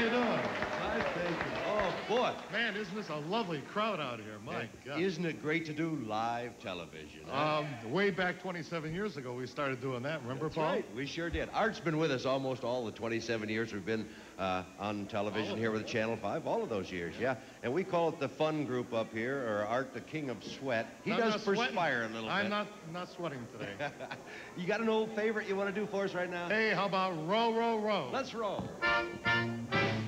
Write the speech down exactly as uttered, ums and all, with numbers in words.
you doing? Fine, thank you. Oh, boy. Man, isn't this a lovely crowd out here? My Hey, God. Isn't it great to do live television? Huh? Um, way back twenty-seven years ago, we started doing that. Remember, That's Paul? right. We sure did. Art's been with us almost all the twenty-seven years we've been uh, on television here with Channel five. All of those years, yeah. And we call it the fun group up here, or Art, the king of sweat. He I'm does not sweating. perspire a little I'm bit. not not sweating today. You got an old favorite you want to do for us right now? Hey, how about row, row, row? Let's roll.